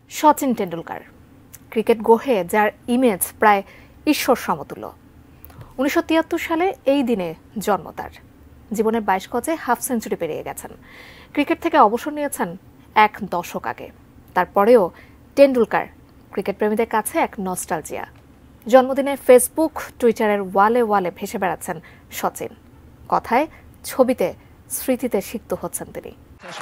Sachin Tendulkar cricket গোহে যার image প্রায় ঈশ্বর সমতুল্য। 1973 সালে এই দিনে জন্ম তার। জীবনের 22 গজে হাফ সেঞ্চুরি পেরিয়ে গেছেন। ক্রিকেট থেকে অবসর নিয়েছেন এক দশক আগে। তারপরেও টেন্ডুলকার ক্রিকেট প্রেমীদের কাছে এক নস্টালজিয়া। জন্মদিনে ফেসবুক, টুইটারের ওয়ালে ওয়ালে ভেসে বেড়াচ্ছেন সচিন। কথায়, ছবিতে, স্মৃতিতে সিক্ত হচ্ছেন তিনি।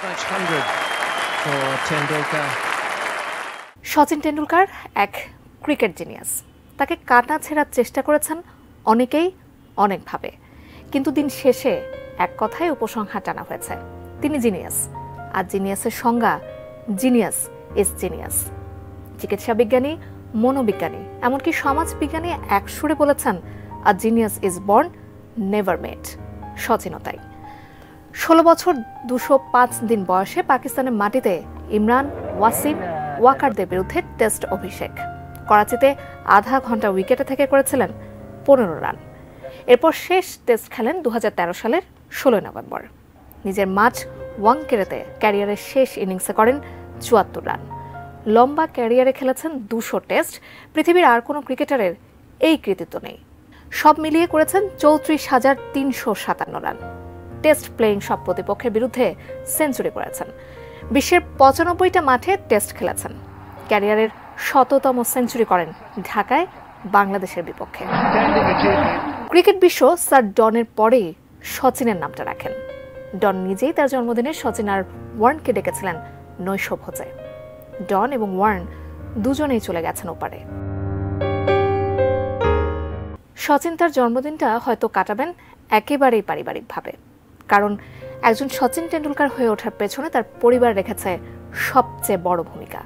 সচিন টেন্ডুলকার এক ক্রিকেট জিনিয়াস। তাকে কাটা ছেঁড়ার চেষ্টা করেছেন অনেকেই অনেকভাবে, কিন্তু দিন শেষে এক কথায় উপসংহার টানা হয়েছে, তিনি জিনিয়াস। আর জিনিয়াসের সংজ্ঞা, জিনিয়াস ইজ জিনিয়াস। চিকিৎসা বিজ্ঞানী, মনোবিজ্ঞানী, এমনকি সমাজ বিজ্ঞানী এক সুরে বলেছেন, a genius is born, never made. সচিনও তাই। 16 বছর 205 দিন বয়সে পাকিস্তানের মাটিতে ইমরান, ওয়াসিম, ওয়াকারদের বিরুদ্ধে টেস্ট অভিষেক। করাচিতে আধা ঘন্টা উইকেটে থেকে করেছিলেন 15 রান। এরপর শেষ টেস্ট খেলেন 2013 সালের 16 নভেম্বর। নিজের মাঠ ওয়াংকেড়েতে ক্যারিয়ারের শেষ ইনিংসে করেন 74 রান। লম্বা ক্যারিয়ারে খেলেছেন 200 টেস্ট। পৃথিবীর আর কোনো ক্রিকেটারের এই কৃতিত্ব নেই। সব মিলিয়ে করেছেন 34,357 রান। টেস্ট প্লেয়িং সব প্রতিপক্ষের বিরুদ্ধে সেঞ্চুরি করেছেন। বিশ্বের 95টা মাঠে টেস্ট খেলেছেন। ক্যারিয়ারের 100তম সেঞ্চুরি করেন ঢাকায় বাংলাদেশের বিপক্ষে। ক্রিকেট বিশ্ব স্যার ডনের পরেই সচিনের নামটা রাখেন। ডন নিজেই তার জন্মদিনে সচিন আর ওয়ার্নকে ডেকেছিলেন নৈশভোজে। ডন এবং ওয়ার্ন দুজনেই চলে গেছেন ওপারে। সচিন তার জন্মদিনটা হয়তো কাটাবেন একেবারেই পারিবারিকভাবে, কারণ একজন সচিন টেন্ডুলকার হয়ে ওঠার পেছনে তার পরিবার রেখেছে সবচেয়ে বড় ভূমিকা।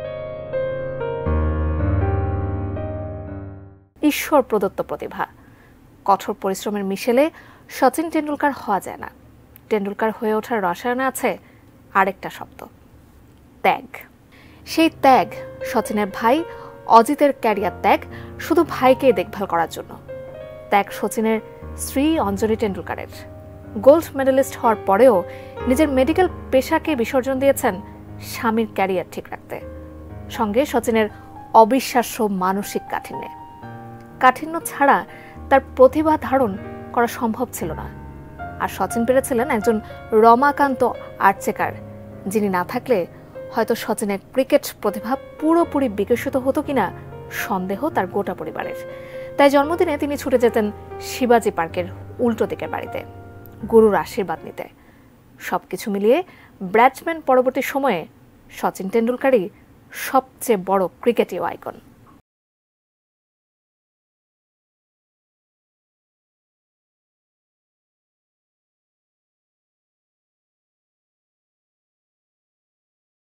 ঈশ্বর প্রদত্ত প্রতিভা, কঠোর পরিশ্রমের মিশেলে সচিন টেন্ডুলকার হওয়া যায় না। টেন্ডুলকার হয়ে ওঠার রসায়নে আছে আরেকটা শব্দ, ত্যাগ। সেই ত্যাগ সচিনের ভাই অজিতের ক্যারিয়ার ত্যাগ শুধু ভাইকে দেখভাল করার জন্য। ত্যাগ সচিনের স্ত্রী অঞ্জলি টেন্ডুলকারের। গোল্ড মেডেলিস্ট হওয়ার পরেও নিজের মেডিকেল পেশাকে বিসর্জন দিয়েছেন স্বামীর ক্যারিয়ার ঠিক রাখতে। সঙ্গে সচিনের অবিশ্বাস্য মানসিক কাঠিন্য ছাড়া তার প্রতিভা ধারণ করা সম্ভব ছিল না। আর সচিন পেরেছিলেন একজন রমাকান্ত আর্চেকার, যিনি না থাকলে হয়তো সচিনের ক্রিকেট প্রতিভা পুরোপুরি বিকশিত হতো কিনা সন্দেহ তার গোটা পরিবারের। তাই জন্মদিনে তিনি ছুটে যেতেন শিবাজি পার্কের উল্টো দিকের বাড়িতে গুরুর আশীর্বাদ নিতে। সবকিছু মিলিয়ে ব্যাটসম্যান পরবর্তী সময়ে সচিন টেন্ডুলকারই সবচেয়ে বড় ক্রিকেটীয় আইকন।